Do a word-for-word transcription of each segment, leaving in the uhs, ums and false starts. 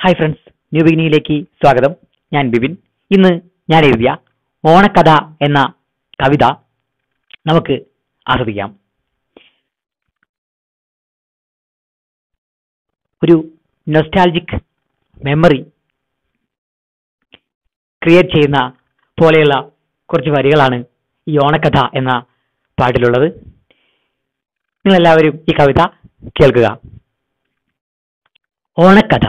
Hi friends, new ബിഗിനിങ്ങിലേക്ക് സ്വാഗതം. ഞാൻ ബിബിൻ. ഇന്ന് ഞാൻ എഴുതിയ ഓണക്കഥ എന്ന കവിത നമുക്ക് ആസ്വദിക്കാം. ഒരു നൊസ്റ്റാൾജിക് മെമ്മറി ക്രിയേറ്റ് ചെയ്യുന്ന പോലെയുള്ള കുറച്ച് വരികളാണ് ഈ ഓണക്കഥ എന്ന പാട്ടിലുള്ളത്. നിങ്ങളെല്ലാവരും ഈ കവിത കേൾക്കുക. ഓണക്കഥ.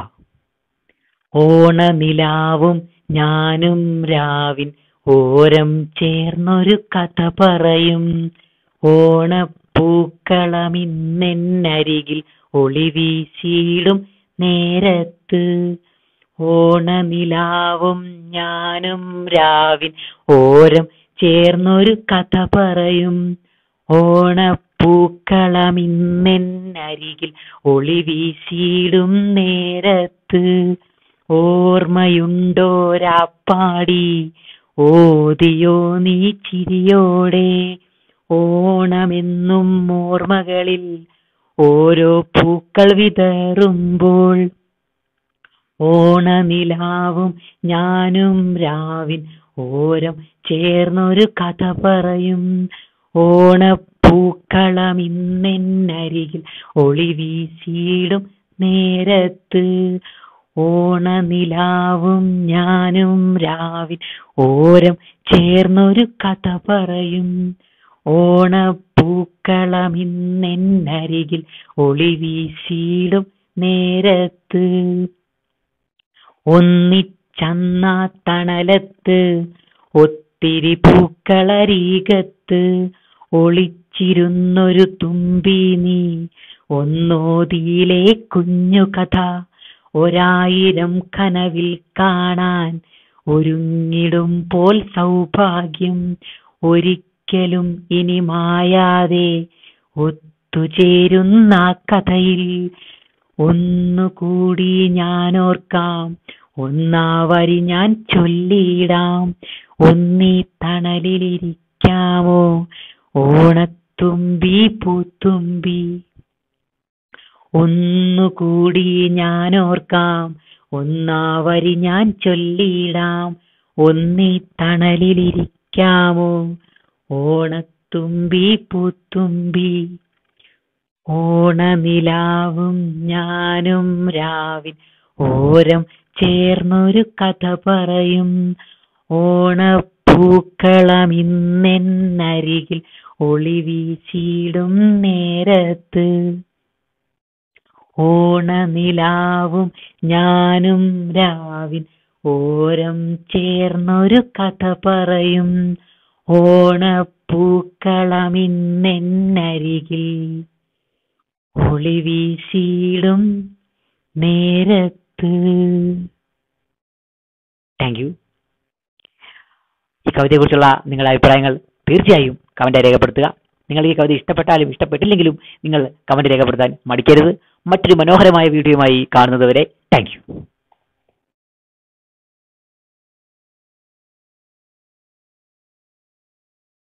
ഓണനിലാവും ഞാനും രാവിൻ ഓരം ചേർന്നൊരു കഥ പറയും. ഓണപ്പൂക്കളമിന്നരികിൽ ഒളിവീശിയിടും നേരത്ത്. ഓണനിലാവും ഞാനും രാവിൻ ഓരം ചേർന്നൊരു കഥ പറയും. ഓണപ്പൂക്കളമിന്നരികിൽ ഒളിവീശിയിടും നേരത്ത്. ഓർമ്മയുണ്ടോരാപ്പാടി ഓതിയോ നീ ചിരിയോടെ. ഓണമെന്നും ഓർമ്മകളിൽ ഓരോ പൂക്കൾ വിതറുമ്പോൾ. ഓണനിലാവും ഞാനും രാവിൻ ഓരം ചേർന്നൊരു കഥ പറയും. ഓണപ്പൂക്കളമിന്നരികിൽ ഒളിവീശിയിടും നേരത്ത്. ഓണനിലാവും ഞാനും രാവിൻ ഓരം ചേർന്നൊരു കഥ പറയും. ഓണപ്പൂക്കളമിന്നരികിൽ ഒളിവീശിയിടും നേരത്ത്. ഒന്നിച്ചന്നാ തണലത്ത് ഒത്തിരി പൂക്കളരീകത്ത് ഒളിച്ചിരുന്നൊരു തുമ്പി നീ ഒന്നോതിയിലെ കുഞ്ഞു കഥ. ഒരായിരം കനവിൽ കാണാൻ ഒരുങ്ങിടുമ്പോൾ സൗഭാഗ്യം ഒരിക്കലും ഇനി മായാതെ ഒത്തുചേരുന്ന കഥയിൽ. ഒന്നുകൂടി ഞാനോർക്കാം, ഒന്നാ വരി ഞാൻ ചൊല്ലിയിടാം. ഒന്നീ തണലിലിരിക്കാമോ ഓണത്തുമ്പി പൂത്തുമ്പി. ഒന്നുകൂടി ഞാനോർക്കാം, ഒന്നാ വരി ഞാൻ ചൊല്ലിയിടാം. ഒന്നീ തണലിലിരിക്കാമോ ഓണത്തുമ്പി പൂത്തുമ്പി. ഓണനിലാവും ഞാനും രാവിൻ ഓരം ചേർന്നൊരു കഥ പറയും. ഓണപ്പൂക്കളമിന്നരികിൽ ഒളിവീശിയിടും നേരത്ത്. ഓണനിലാവും ഞാനും രാവിൻ ഓരം ചേർന്നൊരു കഥ പറയും. ഓണപ്പൂക്കളമിന്നരികിൽ ഒളിവീശിയിടും നേരത്ത്. Thank you. ഈ കവിതയെക്കുറിച്ചുള്ള നിങ്ങളുടെ അഭിപ്രായങ്ങൾ തീർച്ചയായും കമന്റായി രേഖപ്പെടുത്തുക. നിങ്ങൾ ഈ കവിത ഇഷ്ടപ്പെട്ടാലും ഇഷ്ടപ്പെട്ടില്ലെങ്കിലും നിങ്ങൾ കമന്റ് രേഖപ്പെടുത്താൻ മടിക്കരുത്. മറ്റൊരു മനോഹരമായ വീഡിയോയുമായി കാണുന്നതുവരെ താങ്ക് യു.